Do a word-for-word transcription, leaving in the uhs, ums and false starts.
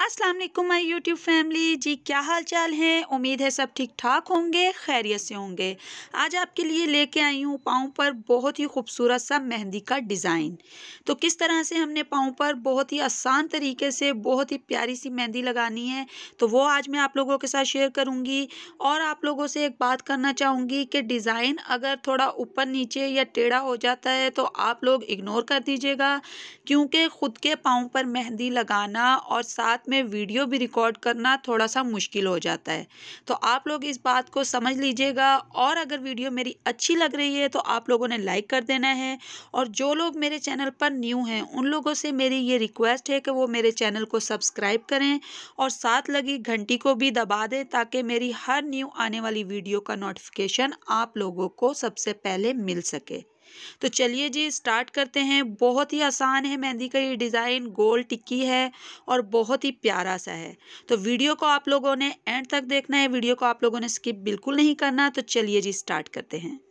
अस्सलाम वालेकुम my YouTube family जी, क्या हाल चाल है। उम्मीद है सब ठीक ठाक होंगे, खैरियत से होंगे। आज आपके लिए लेके आई हूँ पाँव पर बहुत ही खूबसूरत सा मेहंदी का डिज़ाइन। तो किस तरह से हमने पाँव पर बहुत ही आसान तरीके से बहुत ही प्यारी सी मेहंदी लगानी है, तो वो आज मैं आप लोगों के साथ शेयर करूँगी। और आप लोगों से एक बात करना चाहूँगी कि डिज़ाइन अगर थोड़ा ऊपर नीचे या टेढ़ा हो जाता है तो आप लोग इग्नोर कर दीजिएगा, क्योंकि खुद के पाँव पर मेहंदी लगाना और साथ में वीडियो भी रिकॉर्ड करना थोड़ा-सा मुश्किल हो जाता है। तो आप लोग इस बात को समझ लीजिएगा। और अगर वीडियो मेरी अच्छी लग रही है तो आप लोगों ने लाइक कर देना है। और जो लोग मेरे चैनल पर न्यू हैं उन लोगों से मेरी ये रिक्वेस्ट है कि वो मेरे चैनल को सब्सक्राइब करें और साथ लगी घंटी को भी दबा दें, ताकि मेरी हर न्यू आने वाली वीडियो का नोटिफिकेशन आप लोगों को सबसे पहले मिल सके। तो चलिए जी, स्टार्ट करते हैं। बहुत ही आसान है मेहंदी का ये डिज़ाइन, गोल टिक्की है और बहुत ही प्यारा सा है। तो वीडियो को आप लोगों ने एंड तक देखना है, वीडियो को आप लोगों ने स्किप बिल्कुल नहीं करना। तो चलिए जी, स्टार्ट करते हैं।